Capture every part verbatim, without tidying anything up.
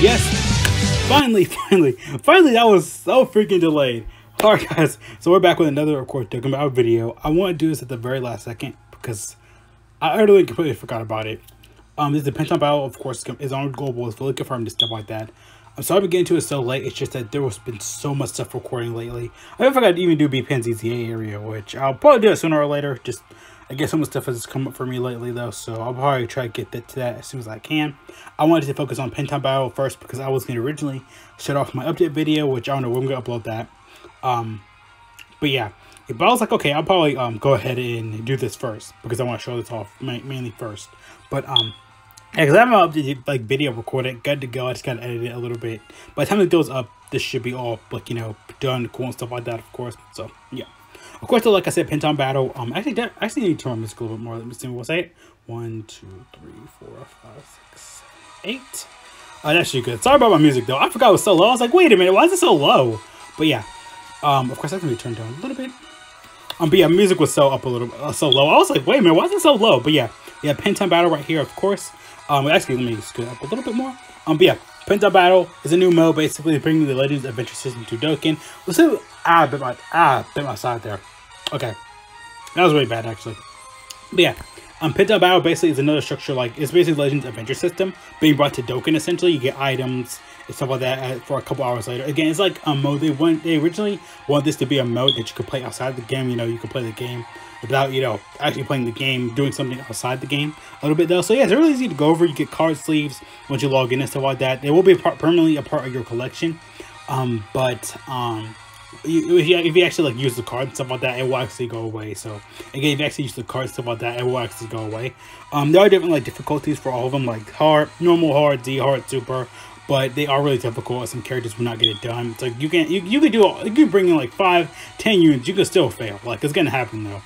Yes! Finally, finally, finally, that was so freaking delayed. Alright guys, so we're back with another, of course, Dokkan Battle video. I want to do this at the very last second because I utterly completely forgot about it. Um, this is the Pentagon Battle, of course, is on global, it's fully confirmed and stuff like that. I'm sorry for getting to it so late, it's just that there has been so much stuff recording lately. I forgot to even do B Pen's E Z A area, which I'll probably do it sooner or later. Just, I guess some of the stuff has come up for me lately though, so I'll probably try to get that to that as soon as I can. I wanted to focus on Pentagon Battle first because I was going to originally shut off my update video, which I don't know when I'm going to upload that. Um, but yeah, but I was like, okay, I'll probably um go ahead and do this first because I want to show this off mainly first. But um, because I have my updated like video recorded, good to go. I just gotta edit it a little bit. By the time it goes up, this should be all like you know done, cool and stuff like that, of course. So yeah, of course, though, like I said, Pentagon Battle. Um, actually, that, I actually need to turn my music a little bit more. Let me see. We'll say it. One, two, three, four, five, six, seven, eight. Oh, that's actually good. Sorry about my music though. I forgot it was so low. I was like, wait a minute, why is it so low? But yeah. Um, of course, that's gonna be turned down a little bit. Um, but yeah, music was so up a little, uh, so low. I was like, wait a minute, why is it so low? But yeah, yeah, Pentagon Battle right here, of course. Um, actually, let me scoot up a little bit more. Um, but yeah, Pentagon Battle is a new mode, basically bringing the Legends Adventure System to Dokkan. Let's see. Ah, bit my ah, bit my side there. Okay, that was really bad actually. But yeah. Um, Pentagon Battle basically is another structure, like, it's basically Legends Adventure System being brought to Dokkan, essentially. You get items and stuff like that for a couple hours later. Again, it's like a mode. They want, they originally wanted this to be a mode that you could play outside the game. You know, you could play the game without, you know, actually playing the game, doing something outside the game a little bit, though. So, yeah, it's really easy to go over. You get card sleeves once you log in and stuff like that. They will be a part, permanently a part of your collection. Um, but, um... You, if, you, if you actually like use the card and stuff like that, it will actually go away. So again, if you actually use the card and stuff like that, it will actually go away. Um, there are different like difficulties for all of them, like hard, normal, hard, D, hard, super, but they are really difficult. Some characters will not get it done. It's like you can you you can do you can bring in like five, ten units, you can still fail. Like it's gonna happen though.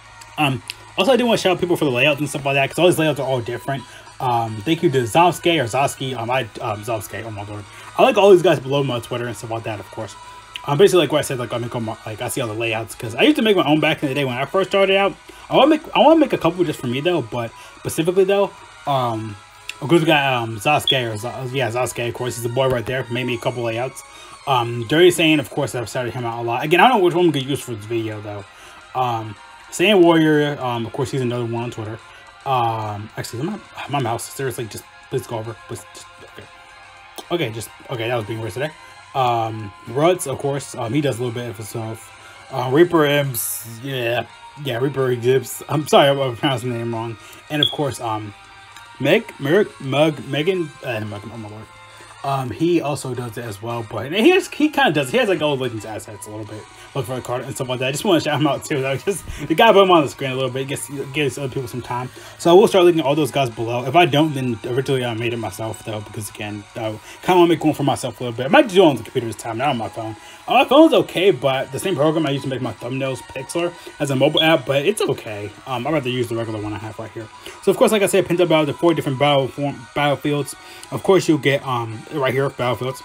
Um, also I do want to shout out people for the layouts and stuff like that because all these layouts are all different. Um, thank you to Zomske or Zoski. Um, I um Zomske. Oh my god, I like all these guys below my Twitter and stuff like that, of course. Um, basically, like what I said, like I make all my, like I see all the layouts because I used to make my own back in the day when I first started out. I want to make I want to make a couple just for me though, but specifically though, um, of course we got um Zosuke or Z yeah Zosuke, of course he's the boy right there. Made me a couple layouts. Um, Dirty Saiyan, of course, I've started him out a lot. Again, I don't know which one I'm gonna use for this video though. Um, Saiyan Warrior, um, of course he's another one on Twitter. Um, actually, my my mouse seriously just please go over. Please, just, okay, okay, just okay. That was being weird today. Um, Ruts, of course, um, he does a little bit of himself. Uh, Reaper Imps, yeah, yeah, Reaper Gibbs. I'm sorry, I'm pronouncing the name wrong. And of course, um, Meg, Merrick, Mug, Megan, uh, Mug, oh my lord. Um, he also does it as well, but he has, he kind of does. He has like all Legends assets a little bit. Look for a card and stuff like that. I just want to shout him out too. Though, just the guy put him on the screen a little bit, gets gives other people some time. So I will start linking all those guys below. If I don't, then originally I made it myself though, because again, I kind of want to make one for myself a little bit. I might do it on the computer this time, not on my phone. On my phone's okay, but the same program I use to make my thumbnails, Pixlr, as a mobile app, but it's okay. Um, I'd rather use the regular one I have right here. So of course, like I said, Pentagon Battle, the four different battle form battlefields. Of course, you'll get um right here battlefields.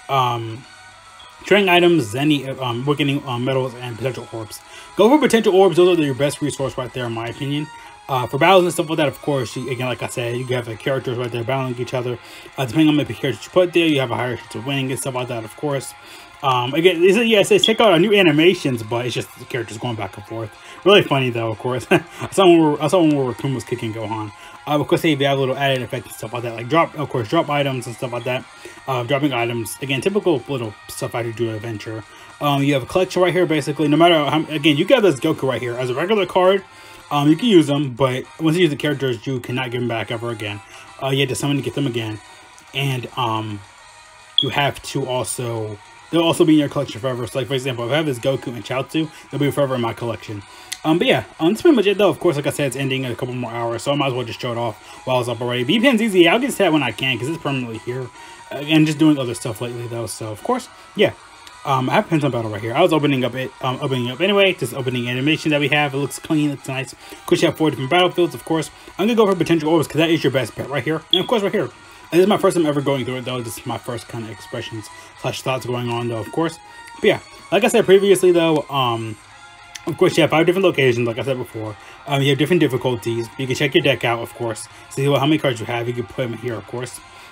Um. Training items, Zenny, um, Weakening um, Metals, and Potential Orbs. Go for Potential Orbs. Those are your best resource right there, in my opinion. Uh, for battles and stuff like that, of course, you, again, like I said, you have the characters right there battling each other. Uh, depending on the characters you put there, you have a higher chance of winning and stuff like that, of course. Um, again, it's, yeah, it says check out our new animations, but it's just the characters going back and forth. Really funny, though, of course. I saw one where, I saw one where Raccoon was kicking Gohan. Uh, of course, they have little added effects and stuff like that, like drop, of course, drop items and stuff like that. Uh, dropping items, again, typical little stuff I do do adventure. Um, you have a collection right here, basically. No matter how, again, you got this Goku right here as a regular card. Um, you can use them, but once you use the characters, you cannot give them back ever again. Uh, you have to summon to get them again, and um, you have to also. They'll also be in your collection forever. So, like for example, if I have this Goku and Chaozu, they'll be forever in my collection. Um, but yeah, um, that's pretty much it though. Of course, like I said, it's ending in a couple more hours, so I might as well just show it off while it's up already. B Pen's easy. I'll get to that when I can because it's permanently here. Uh, and just doing other stuff lately though. So of course, yeah. Um, I have Pentagon Battle right here. I was opening up it, um, opening up anyway. Just opening animation that we have. It looks clean. It looks nice. Of course, you have four different battlefields. Of course, I'm gonna go for Potential Orbs because that is your best bet right here. And of course, right here. And this is my first time ever going through it though. This is my first kind of expressions slash thoughts going on though. Of course, but yeah, like I said previously though, um. Of course, you have five different locations, like I said before. Um, you have different difficulties. You can check your deck out, of course. See how many cards you have. You can put them here, of course.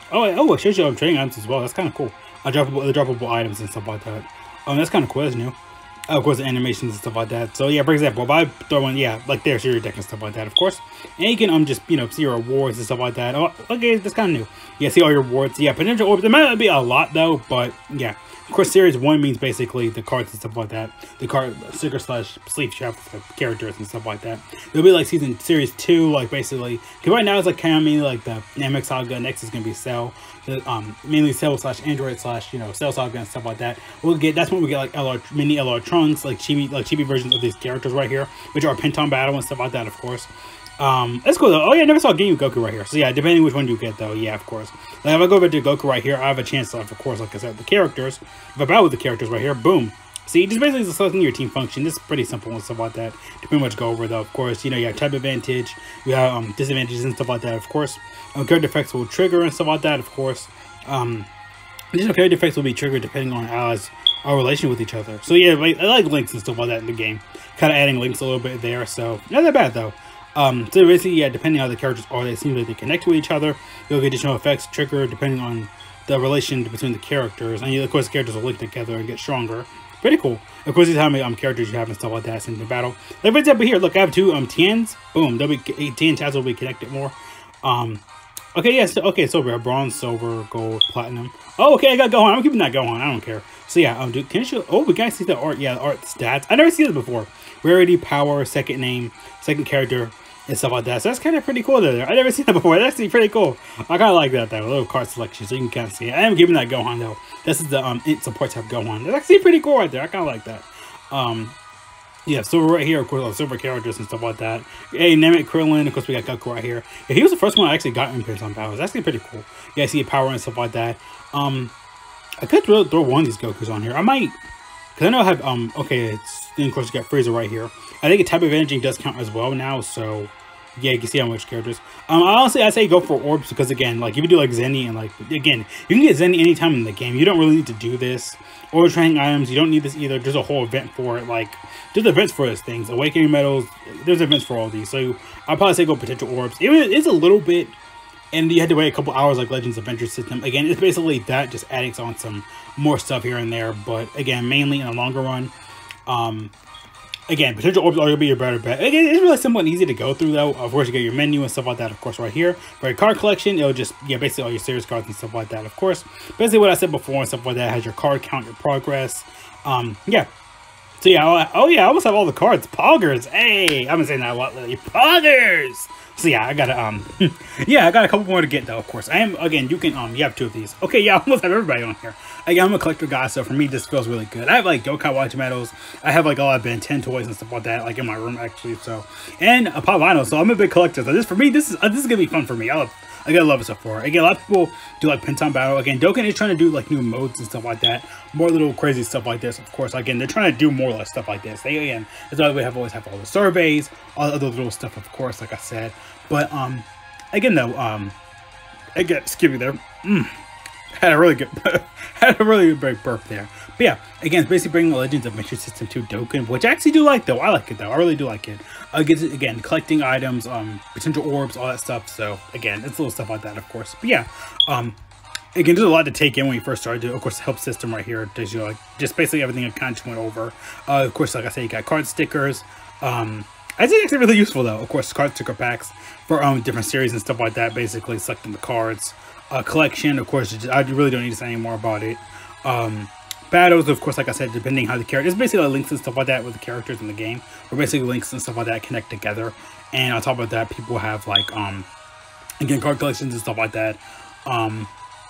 Oh, oh, it shows you um, trading items as well. That's kind of cool. Uh, droppable, the droppable items and stuff like that. Um, that's kind of cool. That's new. Uh, of course, the animations and stuff like that. So yeah, for example, if I throw in, yeah, like there's your deck and stuff like that, of course. And you can um just you know see your rewards and stuff like that. Oh, okay, that's kind of new. Yeah, see all your rewards. Yeah, potential orbs. There might not be a lot though, but yeah. Of course, series one means basically the cards and stuff like that. The card sticker slash sleeve shop for characters and stuff like that. There'll be like season series two, like basically. Because right now it's like kind of mainly like the Namek Saga. Next is gonna be Cell, the um mainly Cell slash Android slash you know Cell Saga and stuff like that. We'll get that's when we get like L R mini L R Trunks, like chibi like chibi versions of these characters right here, which are Penton Battle and stuff like that, of course. Um, that's cool though. Oh yeah, I never saw Ginyu Goku right here. So yeah, depending which one you get though, yeah, of course. Like if I go over to Goku right here, I have a chance to, of course, like I said, the characters. If I battle with the characters right here, boom. See, just basically just selecting your team function. This is pretty simple and stuff like that to pretty much go over though. Of course, you know, you have type advantage, you have um, disadvantages and stuff like that, of course. Um, character effects will trigger and stuff like that, of course. Um, additional character effects will be triggered depending on allies' our relation with each other. So yeah, like, I like links and stuff like that in the game. Kind of adding links a little bit there, so not that bad though. Um, so basically, yeah, depending on how the characters are, they seem like they connect with each other. You'll get additional effects triggered depending on the relation between the characters. And of course, the characters will link together and get stronger. Pretty cool. Of course, these are how many um, characters you have and stuff like that in the battle. Like, for example, here, look, I have two um Tians. Boom, they'll be Tien tabs will be connected more. Um, okay, yes, yeah, so, okay, so we have bronze, silver, gold, platinum. Oh, okay, I got Gohan. I'm keeping that Gohan. I don't care. So yeah, um, dude, can you show? Oh, we can see the art. Yeah, the art stats. I never seen this before. Rarity, power, second name, second character, and stuff like that. So that's kind of pretty cool there. I never seen that before. That's actually pretty cool. I kind of like that though. A little card selection, so you can kind of see it. I am giving that Gohan though. This is the um int support type Gohan. That's actually pretty cool right there. I kind of like that. Um, yeah, silver right here, of course, silver characters and stuff like that. Hey, Namek, Krillin, of course, we got Goku right here. Yeah, he was the first one I actually got in Penton Battle. It's actually pretty cool. Yeah, I see power and stuff like that. Um, I could throw, throw one of these Gokus on here. I might, because I know I have, um, okay, it's, then of course you got Frieza right here. I think a type of energy does count as well now, so yeah, you can see how much characters. Um, honestly, I say go for orbs because again, like if you do like Zenny and like again, you can get Zenny anytime in the game. You don't really need to do this. Or training items, you don't need this either. There's a whole event for it. Like there's events for those things. Awakening medals, there's events for all these. So I'd probably say go potential orbs. It, it's a little bit, and you had to wait a couple hours like Legends Adventure System. Again, it's basically that, just adding on some more stuff here and there. But again, mainly in the longer run. Um, Again, potential orbs are going to be your better bet. Again, it's really simple and easy to go through, though. Of course, you get your menu and stuff like that, of course, right here. For your card collection, it'll just, yeah, basically all your series cards and stuff like that, of course. Basically, what I said before and stuff like that has your card count, your progress. Um, yeah. So, yeah, oh, yeah, I almost have all the cards. Poggers. Hey, I've been saying that a lot lately. Poggers. So, yeah, I got to, um, yeah, I got a couple more to get, though, of course. I am, again, you can, um, you have two of these. Okay, yeah, I almost have everybody on here. Again, I'm a collector guy, so for me, this feels really good. I have, like, Yokai Watch medals. I have, like, a lot of Ben ten toys and stuff like that, like, in my room, actually, so. And a Pop Vinyl, so I'm a big collector. So, this, for me, this is, uh, this is gonna be fun for me. I love, I gotta love it so far. Again, a lot of people do, like, Penton Battle. Again, Dokkan is trying to do, like, new modes and stuff like that. More little crazy stuff like this, of course. Again, they're trying to do more or less stuff like this. They, again, that's why we have always have all the surveys, all the other little stuff, of course, like I said. But, um, again, though, um, again, excuse me there. Mm. Had a really good, had a really good burp there. But yeah, again, it's basically bringing the Legends Adventure System to Dokkan, which I actually do like, though. I like it, though. I really do like it. Again, again, collecting items, um, potential orbs, all that stuff. So, again, it's little stuff like that, of course. But yeah, um, again, there's a lot to take in when you first started. Of course, the help system right here does you like just basically everything I kind of went over. Uh, of course, like I said, you got card stickers. Um, I think it's really useful, though. Of course, card sticker packs for um different series and stuff like that. Basically, selecting the cards. Uh, collection, of course, just, I really don't need to say any more about it. Um, battles, of course, like I said, depending how the character, it's basically like links and stuff like that with the characters in the game, or basically links and stuff like that connect together. And on top of that, people have like, um, again, card collections and stuff like that. Um,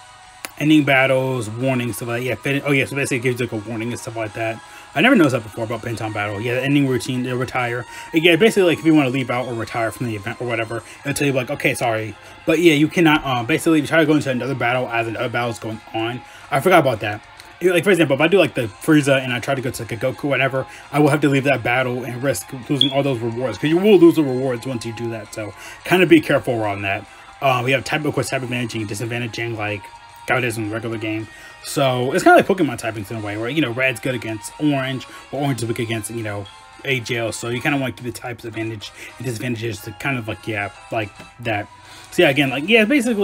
ending battles, warnings, stuff like that. Yeah, fit, oh yeah, so basically it gives you like a warning and stuff like that. I never noticed that before about Penton Battle. Yeah, the ending routine, they'll retire. Yeah, basically, like, if you want to leave out or retire from the event or whatever, it'll tell you, like, okay, sorry. But, yeah, you cannot, um, basically, if you try to go into another battle as another battle is going on. I forgot about that. Like, for example, if I do, like, the Frieza and I try to go to, like, a Goku or whatever, I will have to leave that battle and risk losing all those rewards. Because you will lose the rewards once you do that. So, kind of be careful around that. Uh, we have type, of course, type advantaging, disadvantaging, like, how it is in the regular game. So it's kind of like Pokemon typings in a way, where, you know, red's good against orange, or orange is weak against, you know, A G L. So you kind of want to keep the types advantage and disadvantages to kind of like, yeah, like that. So yeah, again, like, yeah, basically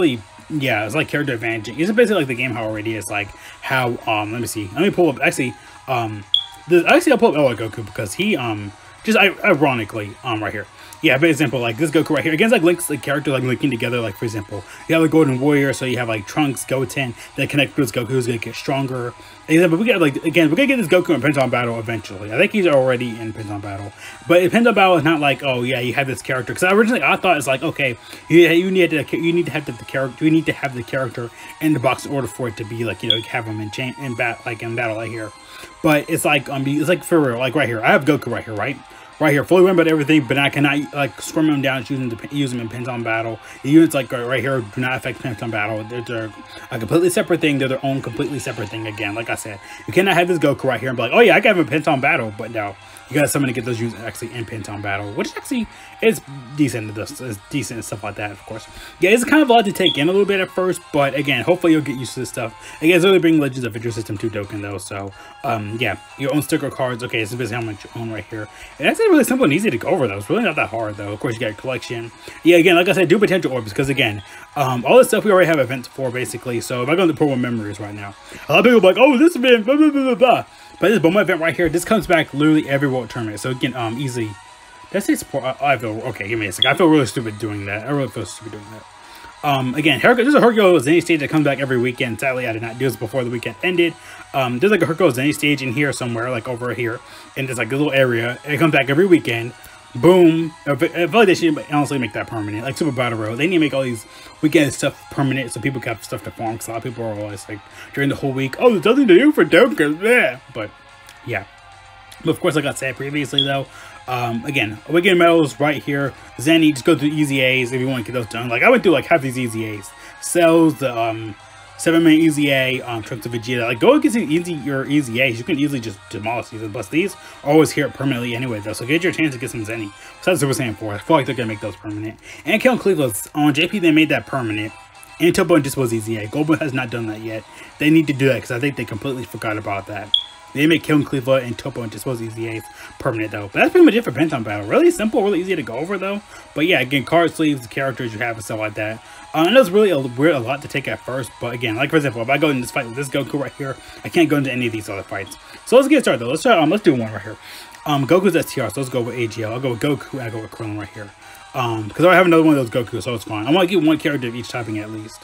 Yeah, it's like character advantage. It's basically like the game how it already is. Like how um, let me see. Let me pull up. Actually, um, this, actually I'll pull up L R Goku because he um, just ironically um, right here. Yeah, for example, like this Goku right here, against like links, like character like linking together. Like for example, you have the Golden Warrior, so you have like Trunks, Goten, that connect with Goku, who's gonna get stronger. But we get like again, we're gonna get this Goku in Penton Battle eventually. I think he's already in Penton Battle, but Penton Battle is not like, oh yeah, you have this character. Because originally I thought it's like, okay, you you need to you need to have the, the character, you need to have the character in the box in order for it to be like, you know, have him in chain in bat like in battle right here. But it's like um, it's like for real, like right here, I have Goku right here, right. Right here, fully remembered everything, but I cannot like scrum him down using the use him in Penton Battle. The units like right here do not affect Penton Battle. They're, they're a completely separate thing. They're their own completely separate thing. Again, like I said, you cannot have this Goku right here and be like, oh yeah, I got him in Penton Battle, but no, you got someone to get those units actually in Penton Battle, which actually is decent. This is decent and stuff like that, of course. Yeah, it's kind of a lot to take in a little bit at first, but again, hopefully you'll get used to this stuff. Again, it's really bringing Legends of Adventure System to Dokkan though, so um, yeah, your own sticker cards. Okay, this is basically how much you own right here. And that's really simple and easy to go over though. It's really not that hard though. Of course, you got a collection. Yeah, again, like I said, do potential orbs because again, um, all this stuff we already have events for basically. So if I go into Pro Memories right now, a lot of people are like, oh, this event, blah blah blah blah blah. But this Bulma event right here, this comes back literally every World Tournament. So again, um, easily. Did I say support? I, I feel okay. Give me a second. I feel really stupid doing that. I really feel stupid doing that. Um, again, Hercule, there's a Hercule Zenny stage that comes back every weekend. Sadly, I did not do this before the weekend ended. Um, there's like a Hercule Zenny stage in here somewhere, like over here, and there's like a little area. It comes back every weekend. Boom. I feel like they should honestly make that permanent. Like Super Battle Road, they need to make all these weekend stuff permanent so people can have stuff to farm. Because a lot of people are always like during the whole week, oh, there's nothing to do for Dokkan. Yeah, but yeah. But of course, like I said previously, though, um, again, Awakening Medals right here. Zenny, just go through Easy A's if you want to get those done. Like I went through like half these Easy A's. Cells, the um, seven minute Easy A, um, Trunks of Vegeta. Like go against easy your Easy A's. You can easily just demolish these. Plus these are always here permanently anyway, though. So get your chance to get some Zenny. So that's Super Saiyan four. I feel like they're gonna make those permanent. And Killing Cleveland on J P, they made that permanent. And Topo just was Easy A. Goldblum has not done that yet. They need to do that because I think they completely forgot about that. They make Killing Cleveland and Topo and just was Easy A's permanent though. But that's pretty much it for Penton Battle. Really simple, really easy to go over though. But yeah, again, card sleeves, the characters you have and stuff like that. Uh, I know it's really a, weird, a lot to take at first, but again, like for example, if I go in this fight with this Goku right here, I can't go into any of these other fights. So let's get started though. Let's try. Um, let's do one right here. Um, Goku's S T R, so let's go with A G L. I'll go with Goku and I go with Krillin right here. Um, because I have another one of those Goku, so it's fine. I want to get one character of each typing at least.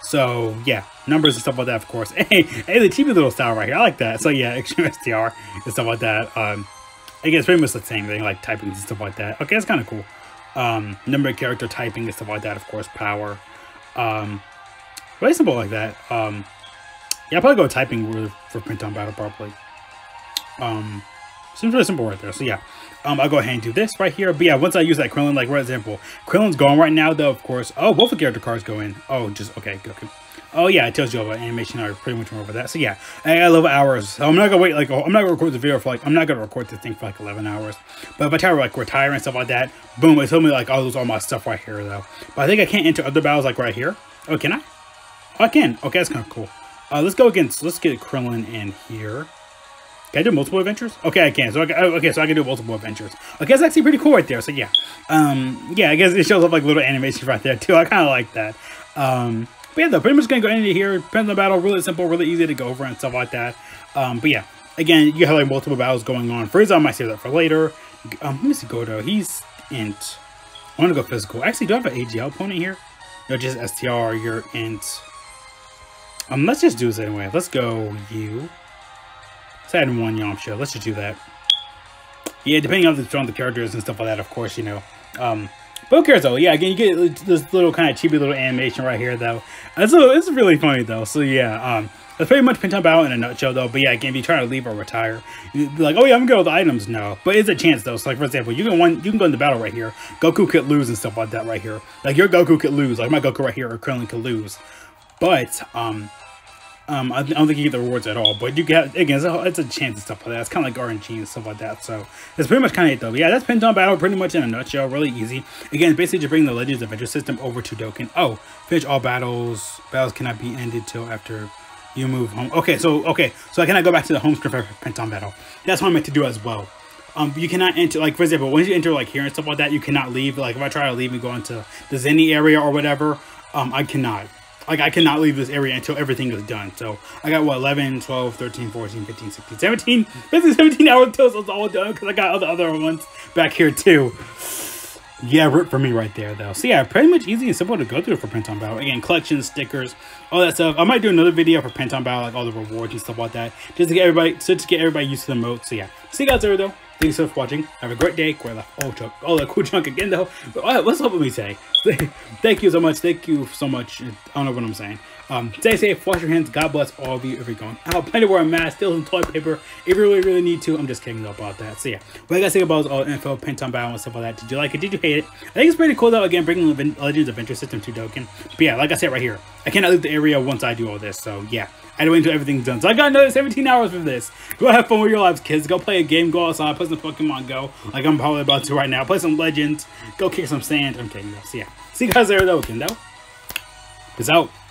So yeah, numbers and stuff like that, of course. Hey, hey, the cheapy little style right here, I like that. So yeah, Extreme S T R and stuff like that. Um, again, it's pretty much the same thing, like typing and stuff like that. Okay, that's kind of cool. Um, number of character typing and stuff like that, of course. Power. Um, really simple like that. Um, yeah, I'll probably go typing for, for Penton Battle probably. Um, seems really simple right there. So yeah. Um, I'll go ahead and do this right here. But yeah, once I use that Krillin, like for example, Krillin's going right now though, of course. Oh, both the character cards go in. Oh, just okay, okay. Oh yeah, it tells you about animation. I pretty much went over that. So yeah, I love hours. So I'm not gonna wait like I'm not gonna record the video for like I'm not gonna record this thing for like eleven hours. But if I try to like retire and stuff like that, boom, it told me like I'll lose all my stuff right here though. But I think I can't enter other battles like right here. Oh, can I? Oh, I can. Okay, that's kind of cool. Uh, let's go against. Let's get Krillin in here. Can I do multiple adventures? Okay, I can. So I can, okay, so I can do multiple adventures. Okay, that's actually pretty cool right there. So yeah, um, yeah, I guess it shows up like little animations right there too. I kind of like that. Um, but yeah, though, pretty much gonna go into here. Penton Battle, really simple, really easy to go over and stuff like that. Um, but yeah, again, you have like multiple battles going on. Frieza, I might save that for later. Um, let me see, Godo. He's int. I want to go physical. Actually, do I have an A G L opponent here? No, just S T R. You're int. Um, let's just do this anyway. Let's go you. Add in one Yamcha. Let's just do that. Yeah, depending on the strong the characters and stuff like that, of course, you know. Um, but who cares though? Yeah, again, you get this little kind of cheapy little animation right here though. And so it's really funny though. So yeah, um, that's pretty much Penton Battle in a nutshell though. But yeah, again, if you try to leave or retire, you'd be like, oh yeah, I'm gonna go with the items. No, but it's a chance though. So like for example, you can one, you can go into battle right here. Goku could lose and stuff like that right here. Like your Goku could lose. Like my Goku right here or Krillin could lose. But um. Um, I don't think you get the rewards at all, but you get, again, it's a, it's a chance and stuff like that. It's kind of like R N G and stuff like that, so it's pretty much kind of it, though. But yeah, that's Penton Battle pretty much in a nutshell, really easy. Again, it's basically just bringing the Legends of Adventure system over to Dokkan. Oh, finish all battles. Battles cannot be ended till after you move home. Okay, so, okay, so I cannot go back to the home screen for Penton Battle. That's what I meant to do as well. Um, you cannot enter, like, for example, once you enter, like, here and stuff like that, you cannot leave. Like, if I try to leave and go into the Zenny area or whatever, um, I cannot. Like, I cannot leave this area until everything is done. So, I got, what, eleven, twelve, thirteen, fourteen, fifteen, sixteen, seventeen, fifteen, seventeen hours until it's all done. Because I got all the other ones back here, too. Yeah, rip for me right there, though. So, yeah, pretty much easy and simple to go through for Penton Battle. Again, collections, stickers, all that stuff. I might do another video for Penton Battle, like all the rewards and stuff like that. Just to get everybody, so to get everybody used to the mode. So, yeah. See you guys there, though. Thank you so much for watching. Have a great day. Great life. Oh, Chuck. Oh, that cool chunk again, though. But, what's up with me say? Thank you so much. Thank you so much. I don't know what I'm saying. Um, stay safe. Wash your hands. God bless all of you if you're going out. Plan to wear a mask. Steal some toilet paper if you really, really need to. I'm just kidding about that. So, yeah. What I got to say about all the info, Penton Battle, and stuff like that. Did you like it? Did you hate it? I think it's pretty cool, though. Again, bringing Legends Adventure System to Dokkan. But, yeah, like I said right here, I cannot leave the area once I do all this. So, yeah. I had to wait until everything's done. So I got another seventeen hours for this. Go have fun with your lives, kids. Go play a game. Go outside. Play some Pokemon Go. Like I'm probably about to right now. Play some Legends. Go kick some sand. I'm kidding. So yeah. See you guys there though, Kendo. Peace out.